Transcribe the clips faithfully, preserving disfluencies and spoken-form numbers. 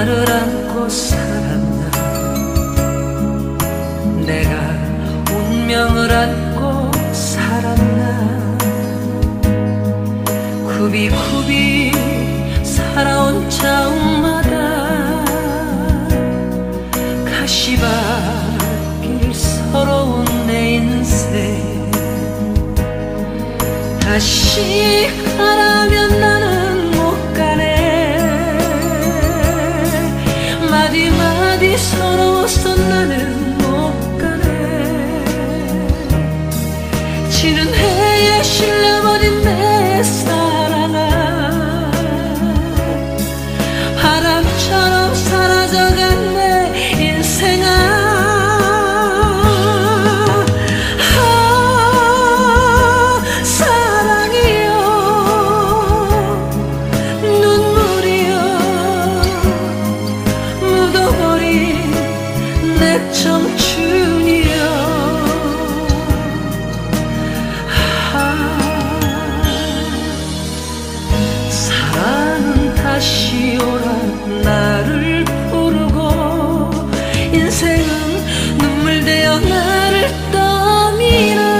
나를 안고 살았나. 내가 운명을 안고 살았나. 굽이굽이 살아온 자욱마다 가시밭길 서러운 내 인생. 다시 가라면 나는 못 가네. 마디마디 서러워서 나는 못 가네. 지는 해에 실려버린 내 사랑아. 바람처럼 사라져간 내 인생아. 다시 오라 나를 부르고 인생은 눈물 되어 나를 떠미네.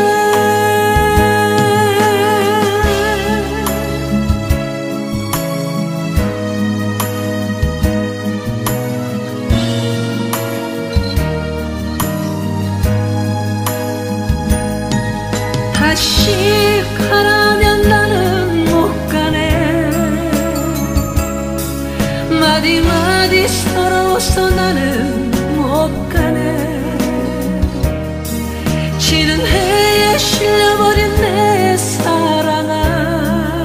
다시 가라면 나는 못 가네. 마디마디 서러워서 나는 못 가네. 지는 해에 실려버린 내 사랑아.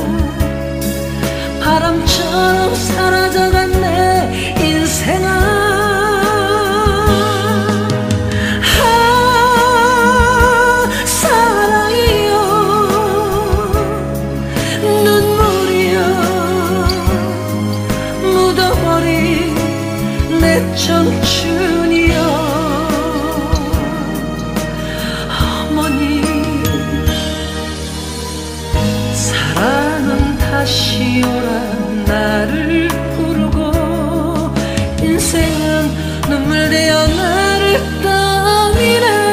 바람처럼 사라져간 내 인생아. 내 청춘이여. 어머니 사랑은 다시 오라 나를 부르고 인생은 눈물 되어 나를 떠미네.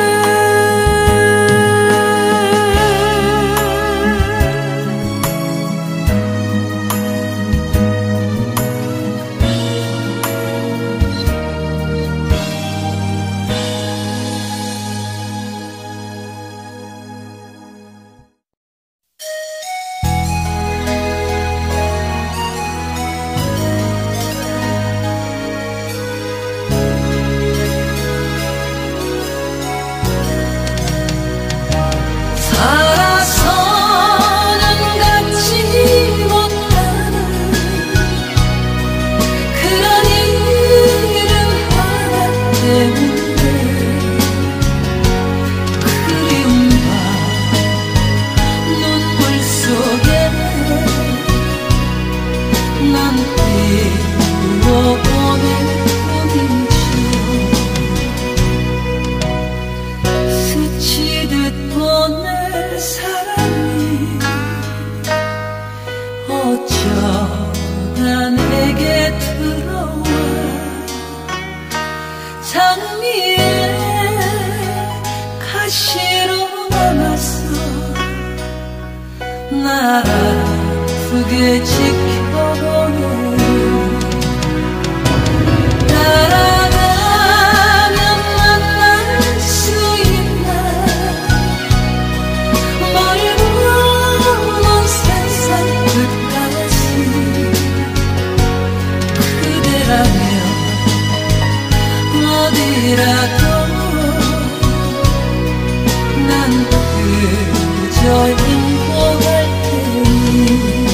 어쩌다 내게 들어와 장미에 가시로 남았어. 날 아프게 지켜보네. 날아가면 만날 수 있나. 멀고 먼 세상 끝까지 그대라면 어디라도 난 그저 인도할 테니.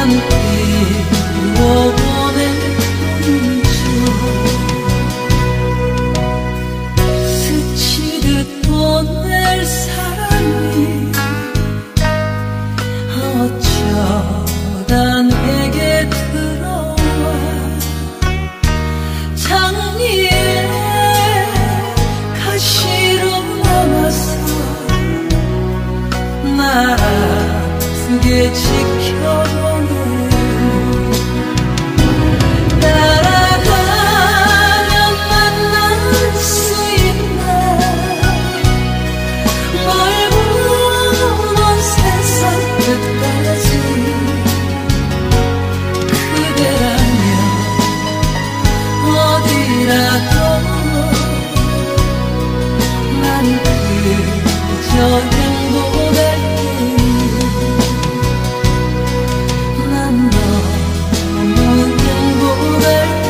그리워보낼 뿐이죠. 스치듯 보낼 사람이 어쩌다 내게 들어와 장미에 가시로 남아서 날 아프게 지켜보네. 따라가면 만날 수 있나 멀고 먼 세상 끝까지 그대라면 어디라도 난 그저 행복할게. 난 너무 행복할게.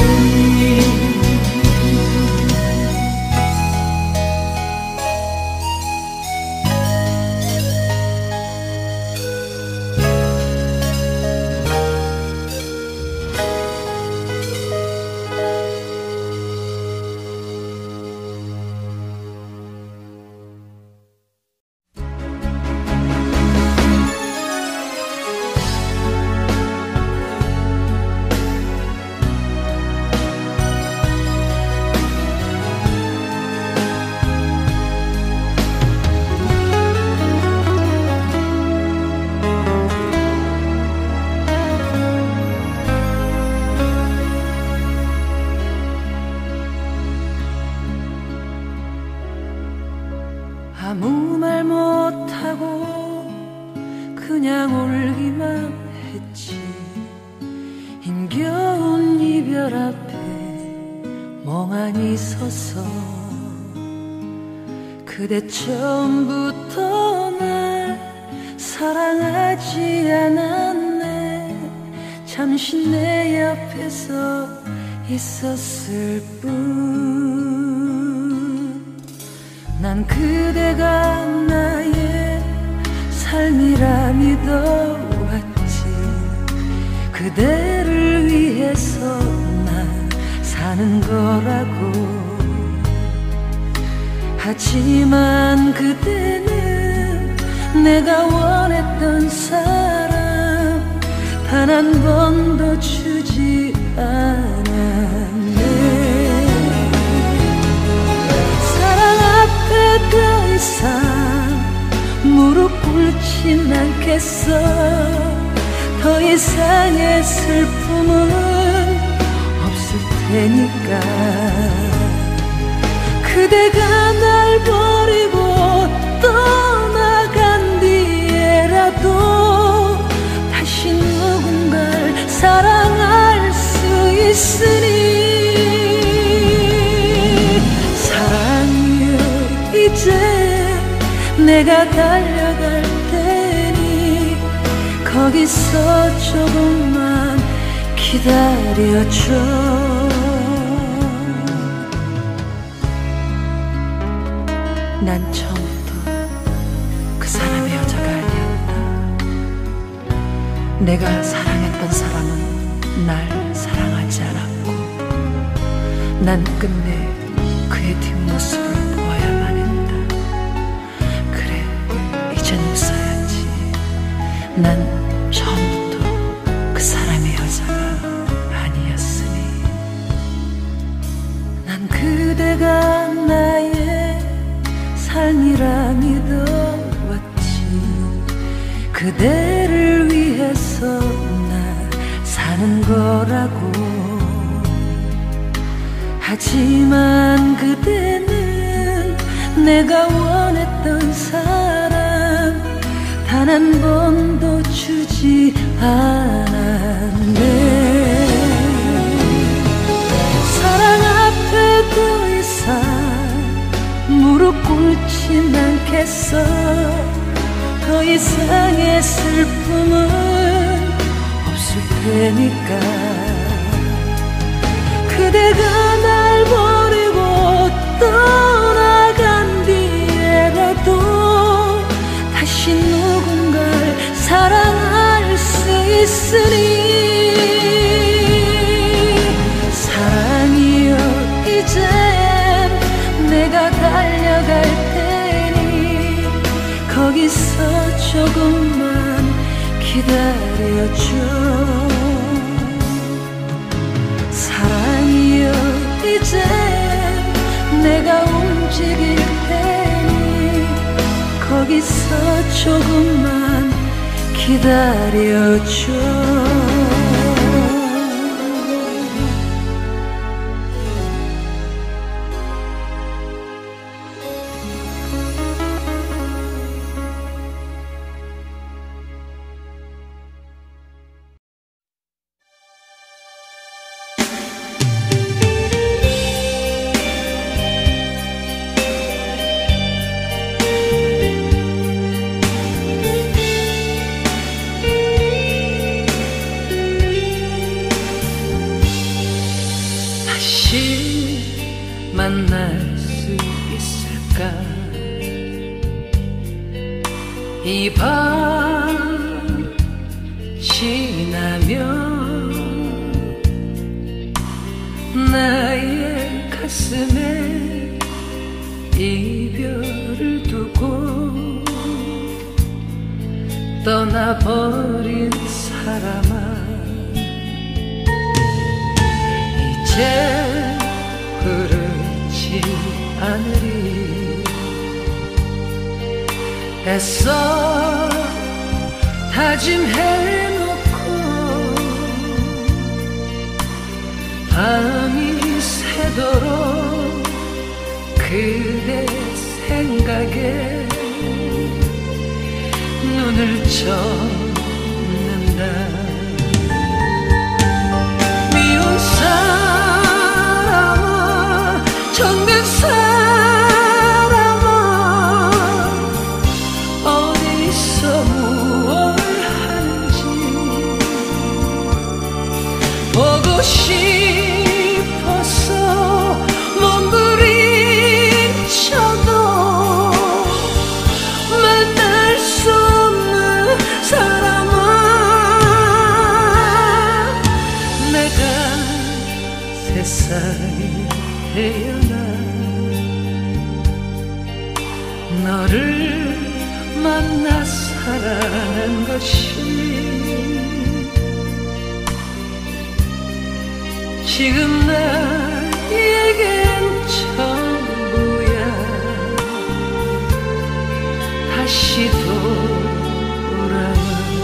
아무 말 못하고 그냥 울기만 했지. 힘겨운 이별 앞에 멍하니 서서 그대 처음부터 날 사랑하지 않았네. 잠시 내 옆에서 있었을 뿐. 난 그대가 나의 삶이라 믿어왔지. 그대를 위해서 난 사는 거라고. 하지만 그대는 내가 원했던 사람 단 한 번도 주지 않았네. 더 이상 무릎 꿇진 않겠어. 더 이상의 슬픔은 없을 테니까. 그대가 날 버리고 떠나간 뒤에라도 다시 누군가를 사랑할 수 있으니. 이제 내가 달려갈 테니 거기서 조금만 기다려줘. 난 처음부터 그 사람의 여자가 아니었다. 내가 사랑했던 사람은 날 사랑하지 않았고 난 끝내 그의 뒷모습을 보아야만 했다. 그래, 이젠 웃어야지. 난 처음부터 그 사람의 여자가 아니었으니. 난 그대가 나의 삶이라 믿어왔지. 그대를 위해서 나 사는 거라고. 하지만 그대는 내가 원했던 사람 단 한 번도 주지 않았네. 사랑 앞에 더 이상 무릎 꿇진 않겠어. 더 이상의 슬픔은 없을 테니까. 그대가 날 버리고 떠나간 뒤에라도 다시 누군가를 사랑할 수 있으니. 기다려줘. 사랑이여 이제 내가 움직일 테니 거기서 조금만 기다려줘. 만날 수 있을까? 이 밤 지나면 나의 가슴에 이별을 두고 떠나버린 사람아, 이제 그렇지 않으리. 애써 다짐해놓고 밤이 새도록 그대 생각에 눈을 젓는다. 미운 사람아, 정든 사람아, 어디서 무얼 하는지 보고 싶어서 몸부림쳐도 만날 수 없는 사람아, 내가 세상에 태어나 너를 만나 살아난 것이 지금 나에겐 전부야. 다시 돌아와.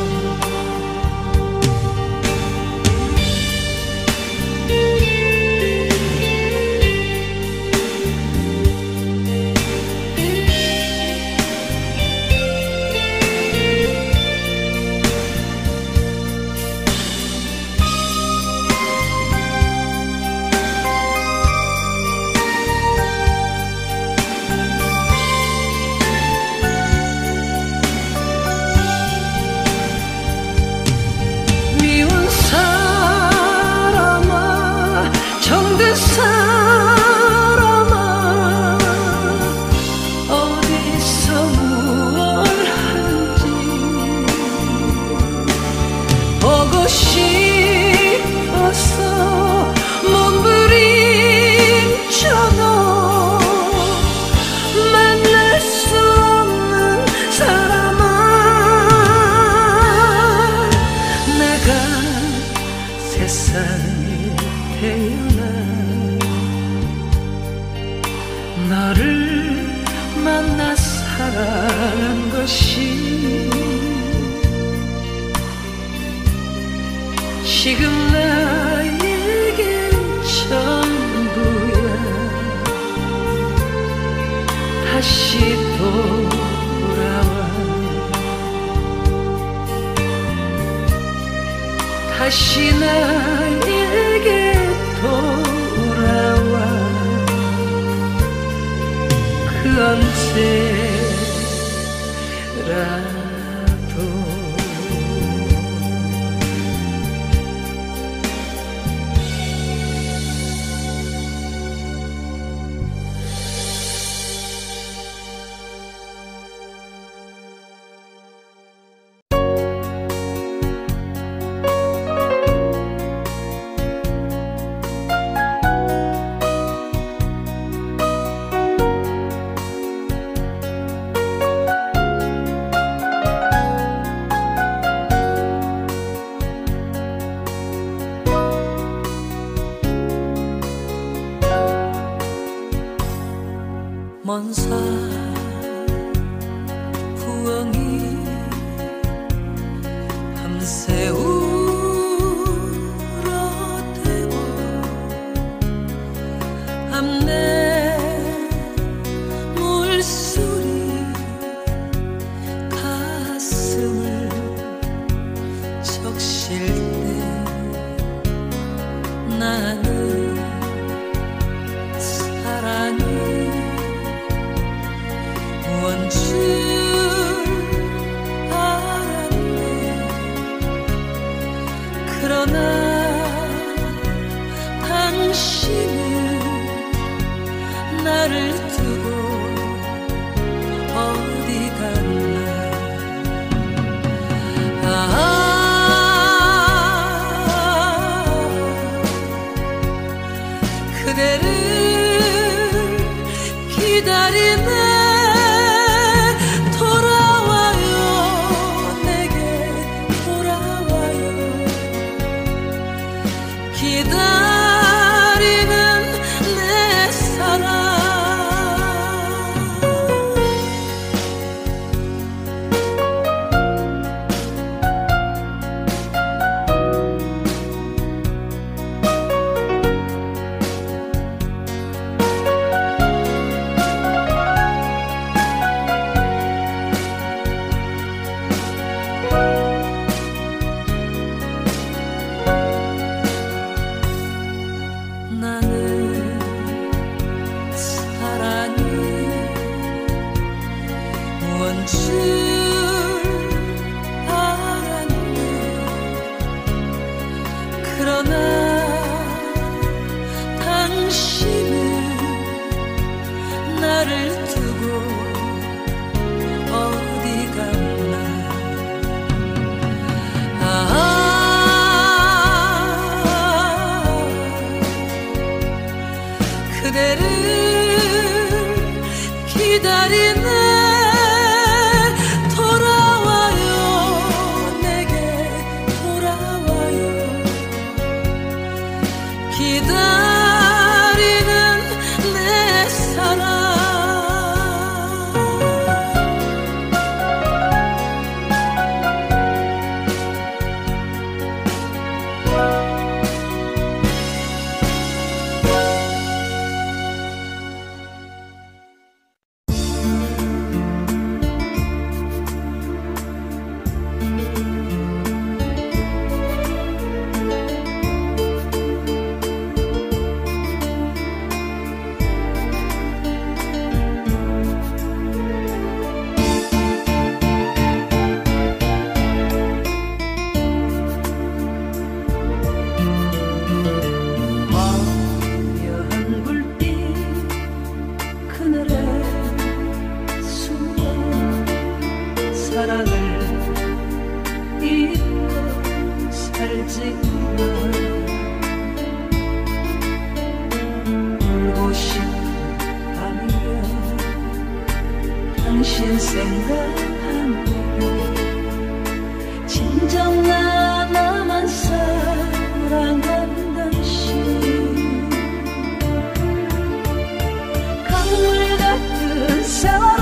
세상에 태어나 너를 만나 살아난 것이 지금 나에겐 전부야. 다시 돌아와. 다시 나에게 돌아와. 그 언제라도. 먼 산 부엉이 밤새 울어대고 암내 물소리 가슴을 적실 때 나는 사랑이 뭔 줄 알았네. 그러나 당신은 나를 두고 어디 갔나. 아, 그대를 기다리네. 그대를 기다리네. 돌아와요, 내게 돌아와요. 기다리는 내 사랑. 사랑을 잊고 살지만 울고 싶은 밤이면 당신 생각하면 진정 나 나만 사랑한 당신. 강물 같은 세월에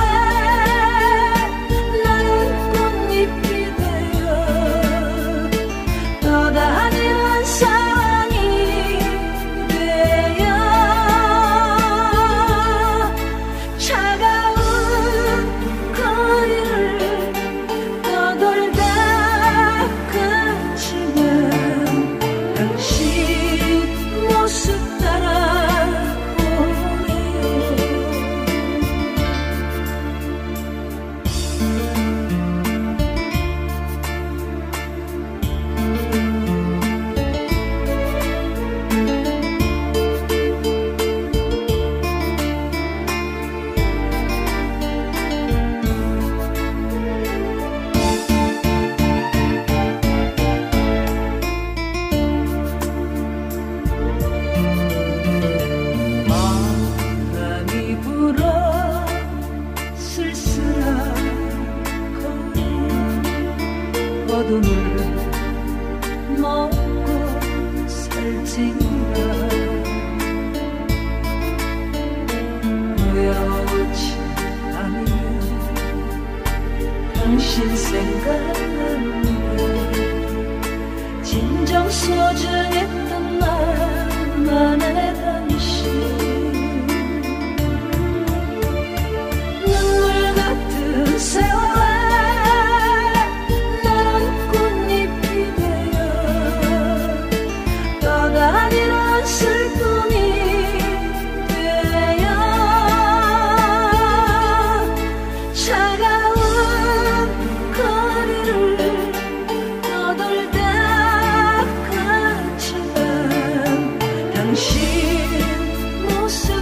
어둠을 먹고 살지만 외로울지 달랐는데 진정 소중했던 나만의 당신 눈물 같은 세월에 난 꽃잎이 되어 떠다니는 슬픔이 되어 차가운 거리를 떠돌다 갔지만 당신 모습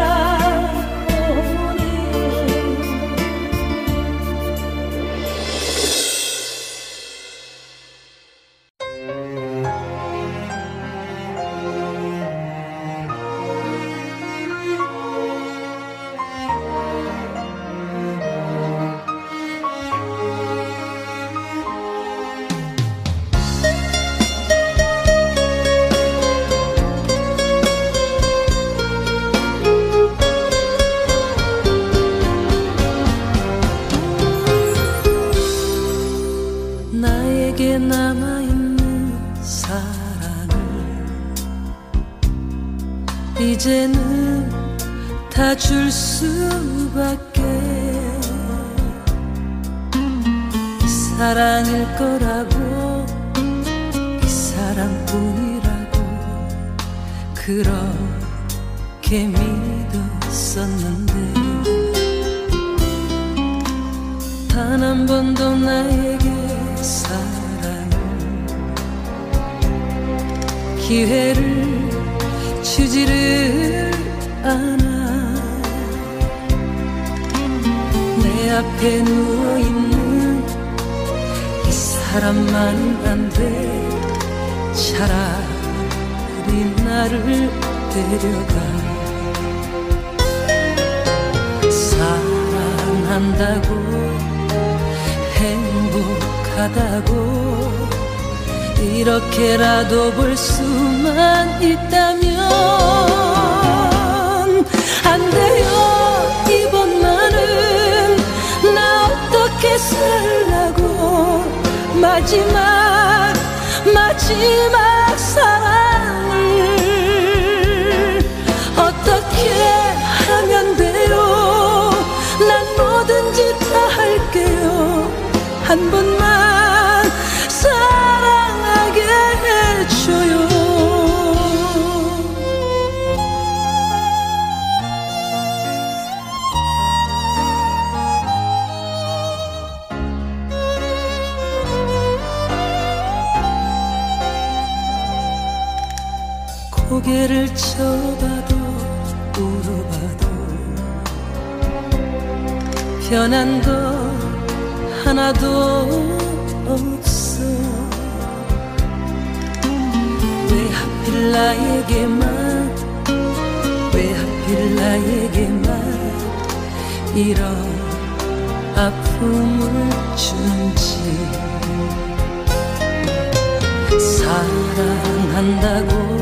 나에게 남아있는 사랑을 이제는 다 줄 수밖에 이 사랑일 거라고 이 사랑뿐이라고 그렇게 믿었었는데 단 한 번도 나에게 사랑을 기회를 주지를 않아 내 앞에 누워있는 이 사람만은 안 돼 차라리 나를 데려가 사랑한다고 행복하다고 이렇게라도 볼 수만 있다면 안 돼요. 이번만은 나 어떻게 살라고 마지막 마지막 사랑을 어떻게 하면 돼요. 난 뭐든지 다 할게요. 한 번만 사랑하게 해줘요. 고개를 쳐봐도 울어봐도 변한 거 하나도 없어. 왜 하필 나에게만 왜 하필 나에게만 이런 아픔을 주는지 사랑한다고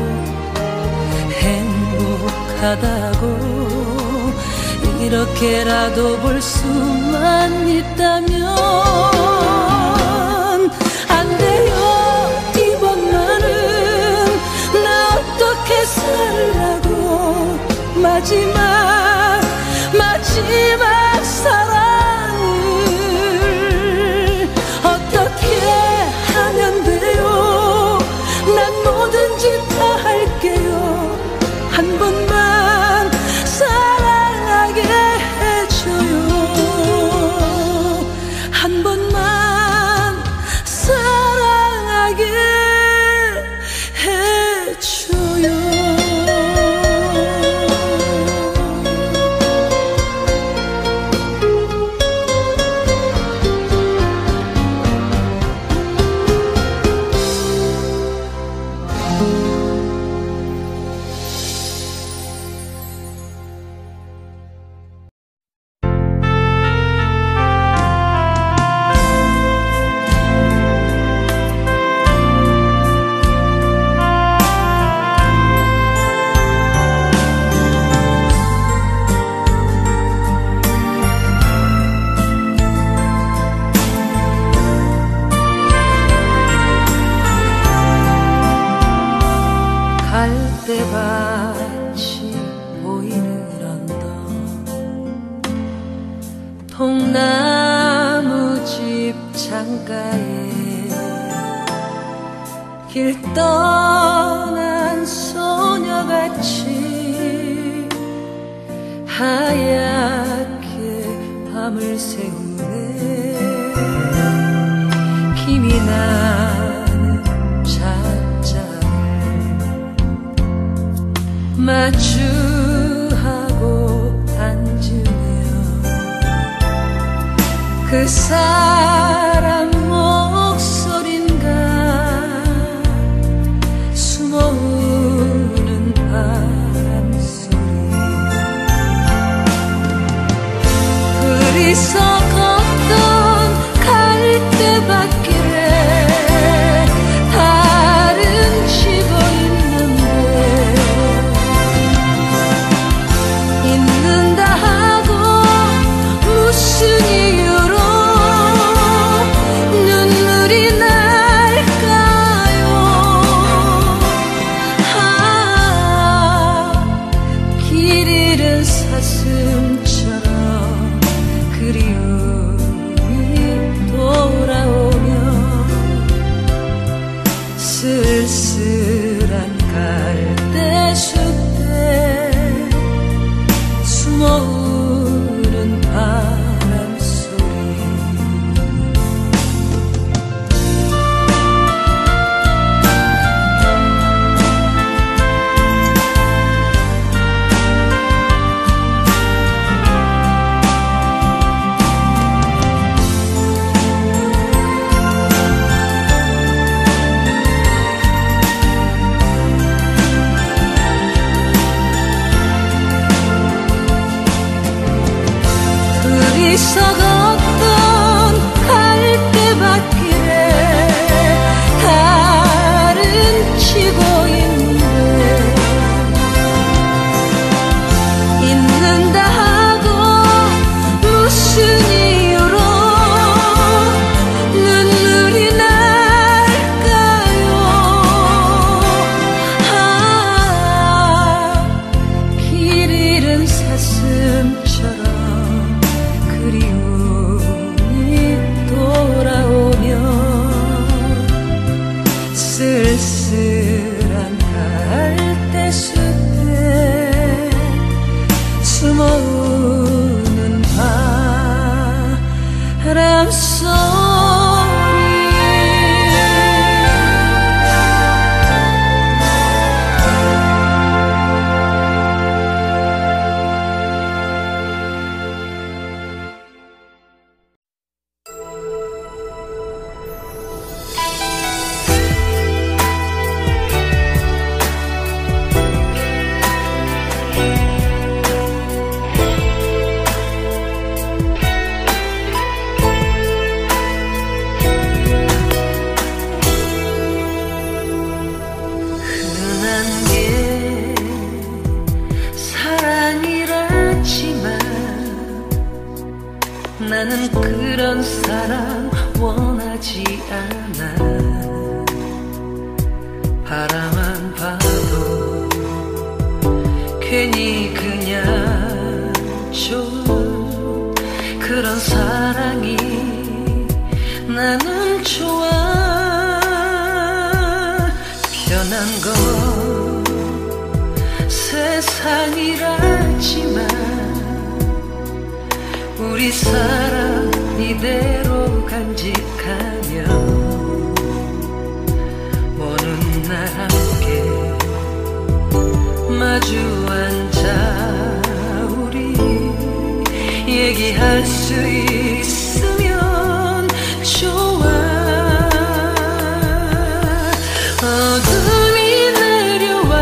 행복하다고 이렇게라도 볼 수만 있다면 안 돼요. 이번만은 나 어떻게 살라고 마지막 마지막 사랑을 어떻게 하면 돼요. 난 뭐든지 다 할게요. 한 번만 사랑하게 해줘요. 한 번만 갈대밭이 보이는 언덕 통나무집 창가에 길 떠난 소녀같이 하얗게 밤을 새우네. 힘이 나는 찻잔을 마주하고 앉으며 그 사람 목소린가 숨어오는 바람소리 둘이서 걷던 갈대밭길에 달은 지고 있는데 있는다 하고 무슨 이유로 눈물이 날까요. 아, 길 잃은 사슴처럼 그리움이 돌아오며 쓸쓸한 갈대숲에 숨어오는 바람소리 둘이서 걷던 갈대밭길에 달은 치고 있는데 있는다 하고 무슨 이유로 눈물이 날까요. 아, 길 잃은 사슴처럼 그리움이 돌아오며 쓸쓸한 갈대숲에 숨어오는 바람소리 나는 그런 사람 원하지 않아. 바라만 봐도 괜히 그냥 좋은 그런 사랑이 나는 좋아. 편한 건 세상이라지만 우리 사랑 이대로 간직하며 먼 날 함께 마주 앉아 우리 얘기할 수 있으면 좋아. 어둠이 내려와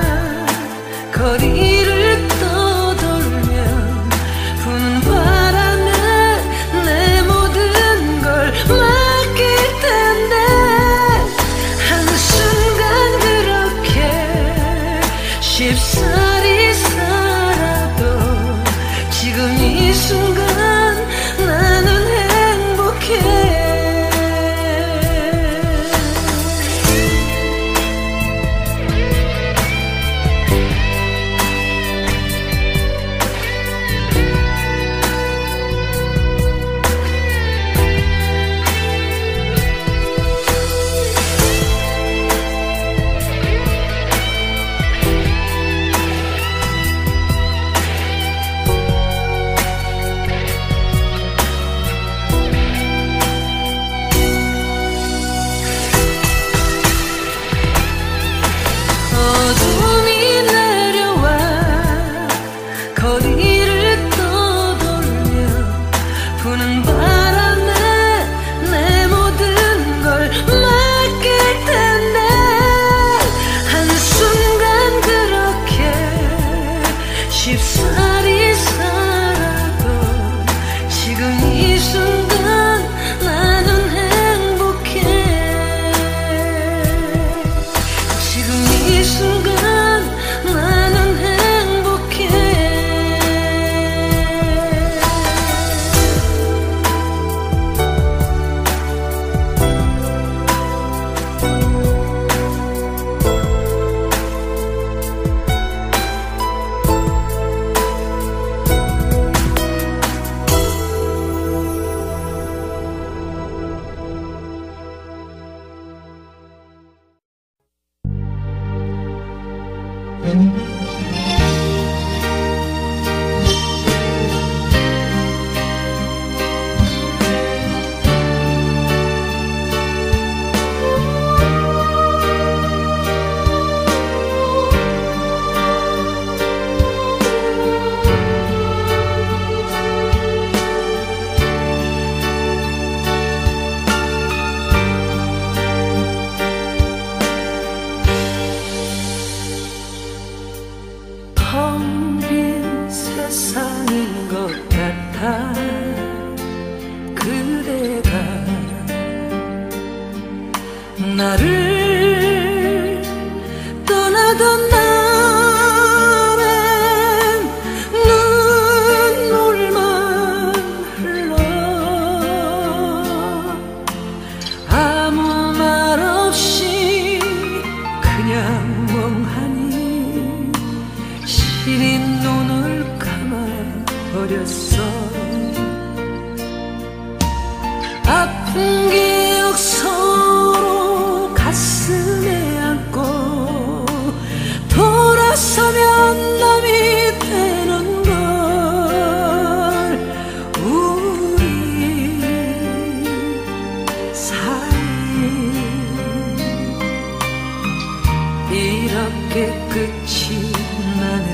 거리를 떠돌면 부는 바람에 내 모든 걸 맡길 텐데 한순간 그렇게 쉽사리 살아도 지금 이 순간 텅 빈 세상인 것 같아. 그대가 나를 떠나던 날엔 눈물만 흘러. 아무 말 없이 그냥 멍하니 시린 눈을 감아버렸어. 아픈 기억 서로 가슴에 안고 돌아서면 남이 되는 걸. 우리 사이 이렇게 끝이 나는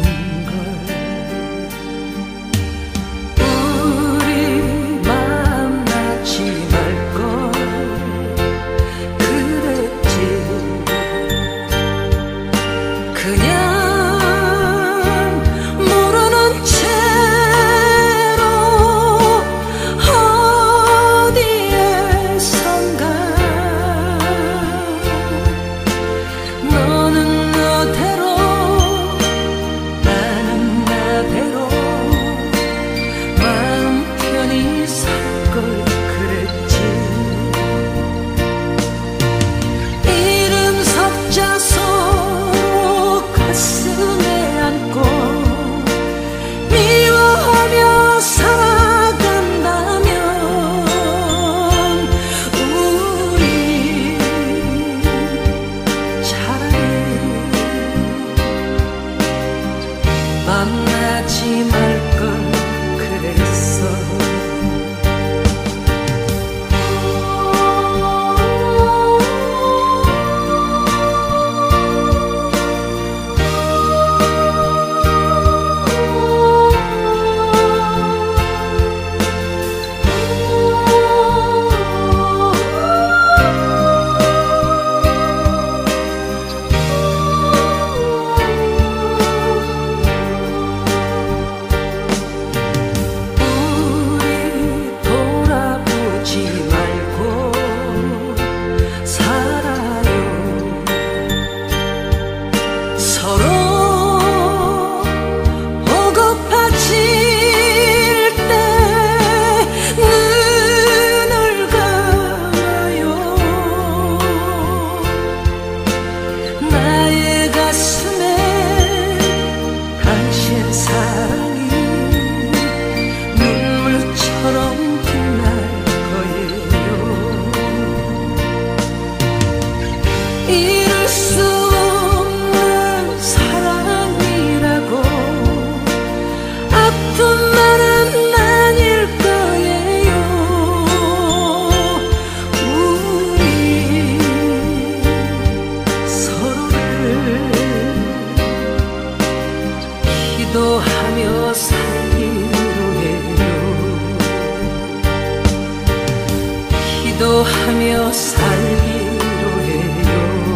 만나지 말걸 그랬어. 기도하며 살기로 해요. 기도하며 살기로 해요.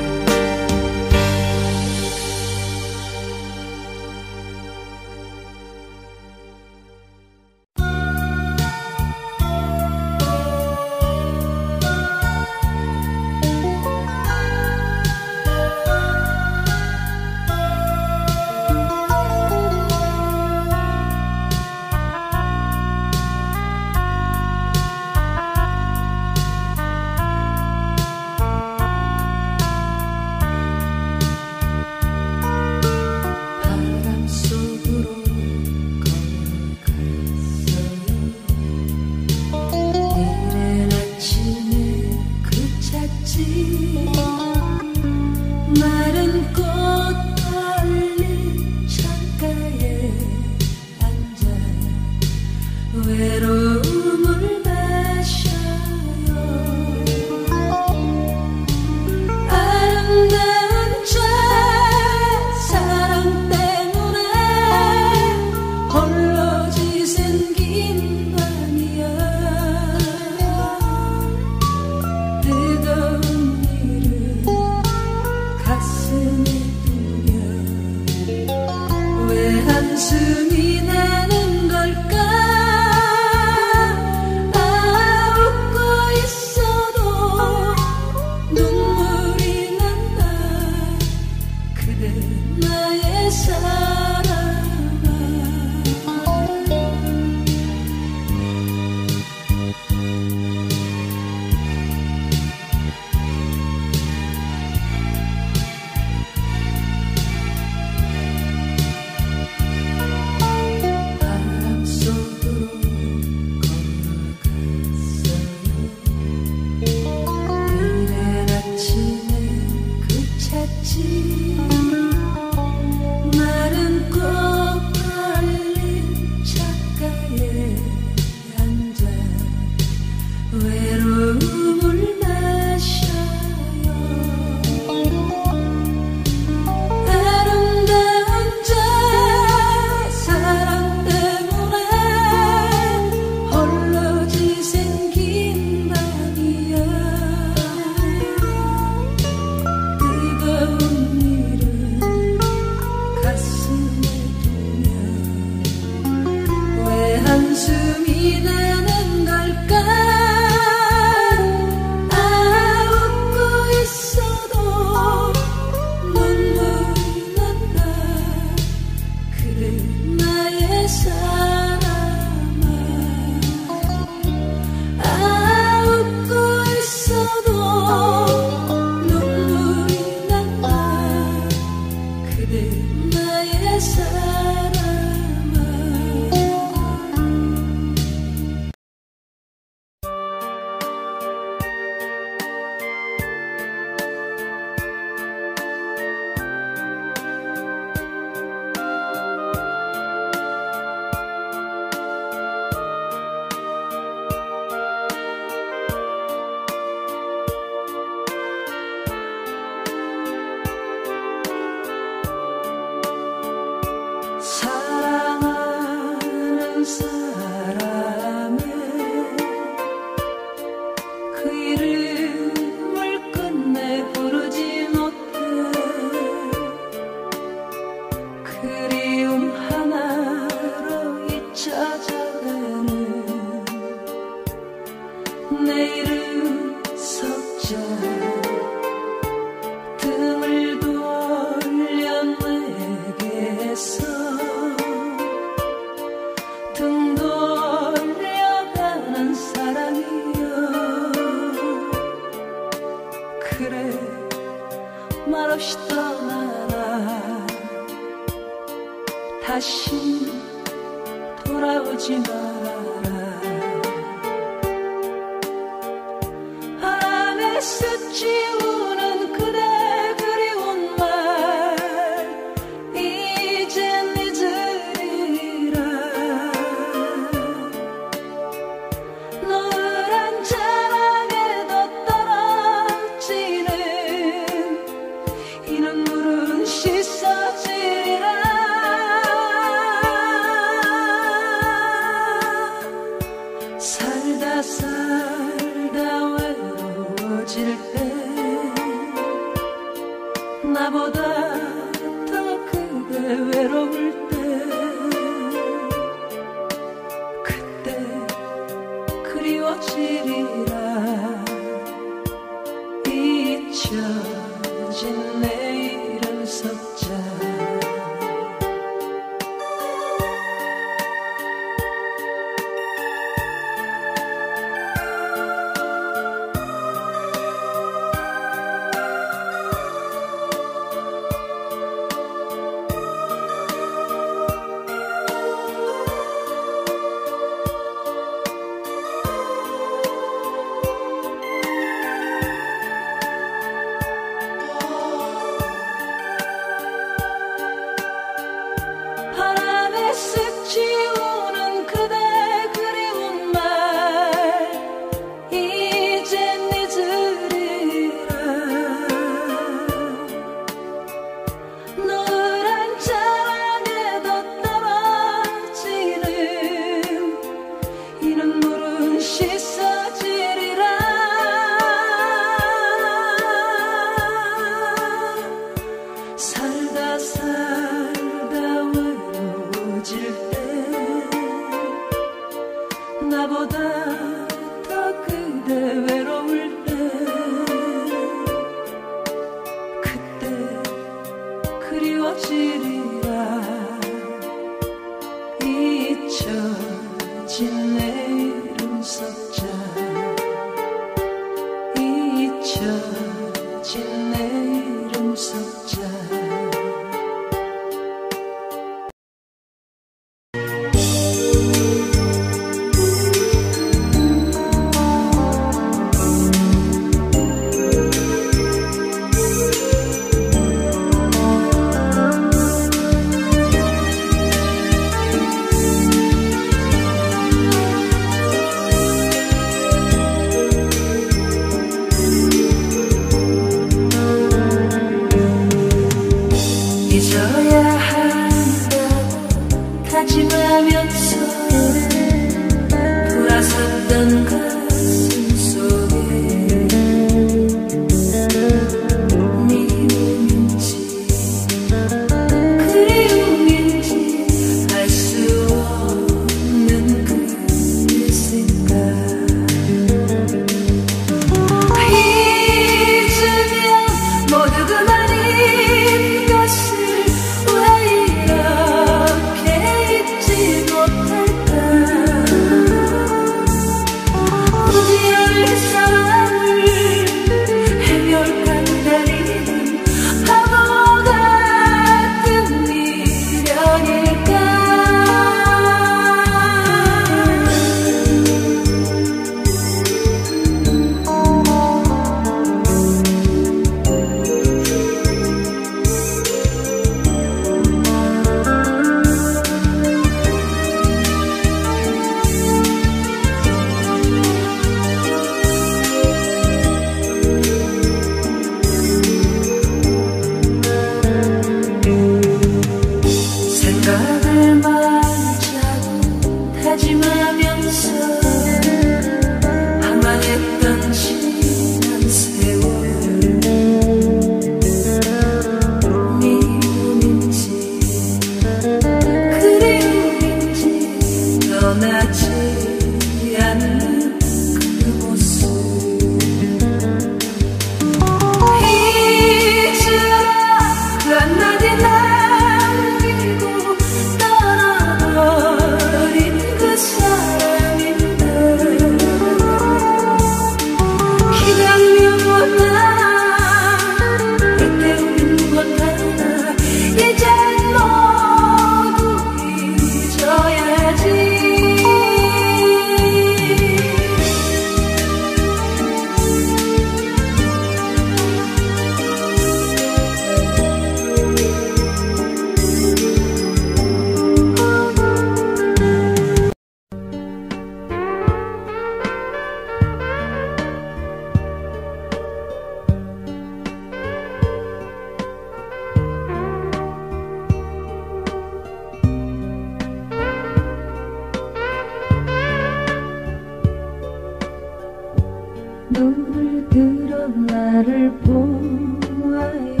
나를 보아요.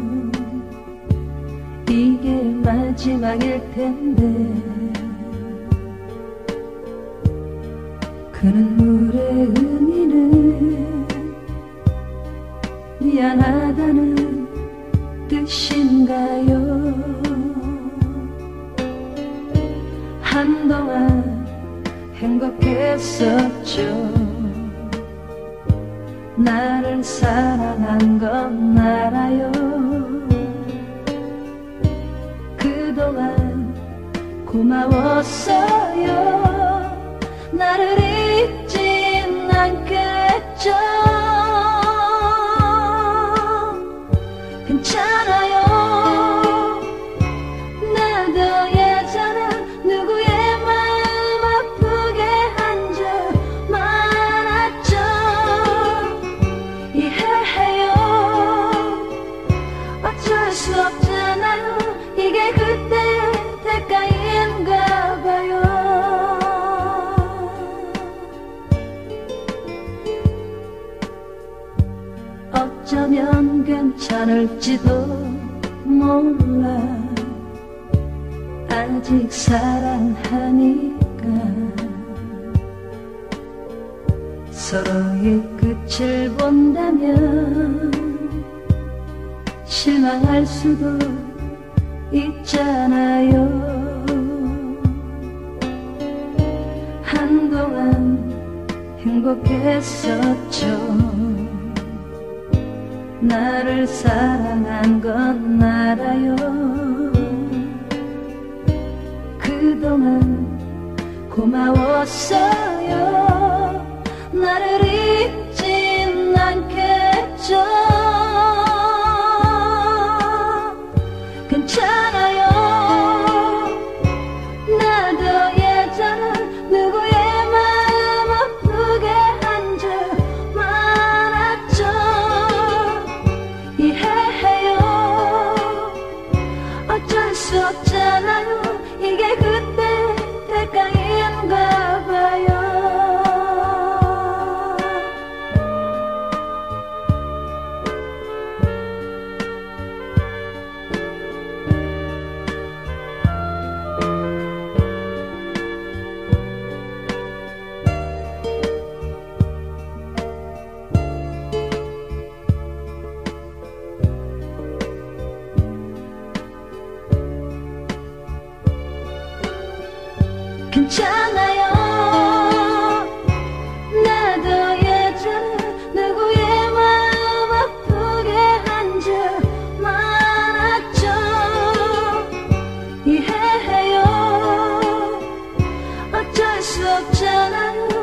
이게 마지막일 텐데 그 눈물의 의미는 미안하다는 뜻인가요? 한동안 행복했었죠. 나를 사랑한 건 알아요. 그동안 고마웠어요. 나를 잊진 않겠죠. 괜찮아요. 나도 예전에 누구의 마음 아프게 한 적 많았죠. 이해해요. 어쩔 수 없잖아요. 이게 그때의 대가인가 봐요. 어쩌면 괜찮을지도 몰라. 아직 사랑하니까 서로의 끝을 본다면 실망할 수도 있잖아요. 한동안 행복했었죠. 나를 사랑한 건 알아요. 그동안 고마웠어요. 나를 잊진 않겠죠. 괜찮아요. 나도 예전에 누구의 마음 아프게 한 적 많았죠. 이해해요. 어쩔 수 없잖아요. 이게 그때 대가인가 봐요. 괜찮아요. 나도 예전에 누구의 마음 아프게 한 적 많았죠. 이해해요. 어쩔 수 없잖아요.